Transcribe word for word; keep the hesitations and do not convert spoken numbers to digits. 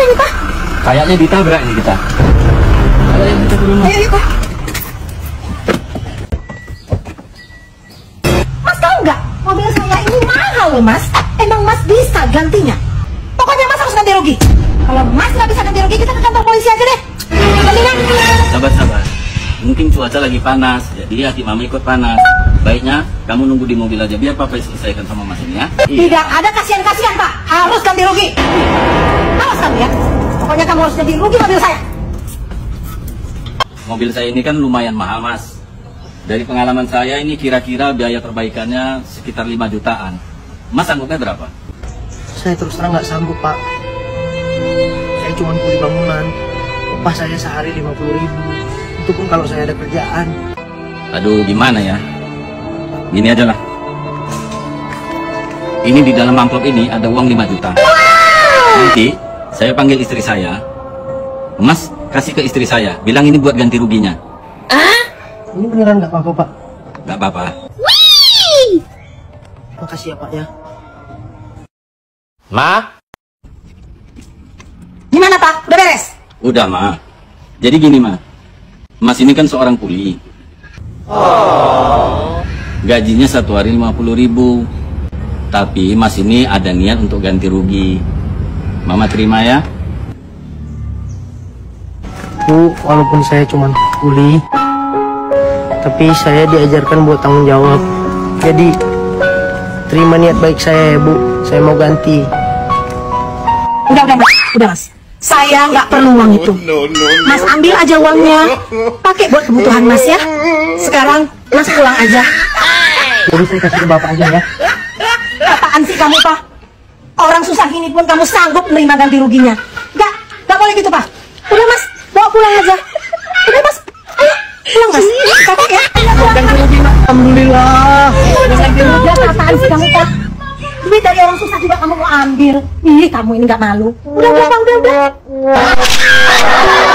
ini, Pak? Kayaknya ditabrak ini kita. Ayo, kita turun. Ayo, ayo, Pak. Mas tahu nggak? Mobil saya ini mahal loh, Mas. Emang Mas bisa gantinya? Pokoknya Mas harus ganti rugi. Kalau Mas nggak bisa ganti rugi, kita ke kantor polisi aja deh. Gantinya. Sabar-sabar. Mungkin cuaca lagi panas, jadi hati mama ikut panas. Baiknya kamu nunggu di mobil aja, biar papa selesaikan sama mas ini ya. Tidak ada kasihan-kasihan, Pak. Harus ganti rugi. Awas kamu ya. Pokoknya kamu harus ganti rugi mobil saya. Mobil saya ini kan lumayan mahal, Mas. Dari pengalaman saya ini kira-kira biaya perbaikannya sekitar lima jutaan. Mas sanggupnya berapa? Saya terus terang nggak sanggup, Pak. Saya cuma kuli bangunan. Upah saya sehari lima puluh ribu. Itu pun kalau saya ada kerjaan. Aduh, gimana ya? Gini aja lah. Ini di dalam amplop ini ada uang lima juta. Nanti saya panggil istri saya. Mas kasih ke istri saya. Bilang ini buat ganti ruginya. Ini beneran nggak apa-apa, Pak? Nggak apa-apa. Makasih ya, Pak ya. Ma? Gimana, Pak? Udah beres? Udah, Ma. Jadi gini, Ma. Mas ini kan seorang kuli. Oh. Gajinya satu hari lima puluh ribu. Tapi Mas ini ada niat untuk ganti rugi. Mama terima ya? Bu, walaupun saya cuma kuli, tapi saya diajarkan buat tanggung jawab. Jadi, terima niat baik saya ya, Bu. Saya mau ganti. Udah, udah, Mas. Udah, Mas. Saya nggak perlu uang itu. Mas ambil aja uangnya. Pakai buat kebutuhan Mas ya. Sekarang Mas pulang aja. Jadi saya kasih ke Bapak aja ya. Apaan sih kamu, Pak? Orang susah gini pun kamu sanggup menerima ganti ruginya. Nggak, nggak boleh gitu, Pak. Udah, Mas. Bawa pulang aja. Udah, Mas. Ayo, pulang, Mas. Kakak ya. Ganti rugi, alhamdulillah. Ganti rugi apaan sih kamu, Pak? Duit dari orang susah juga kamu mau ambil. Ih, kamu ini nggak malu. Udah, udah, udah, udah.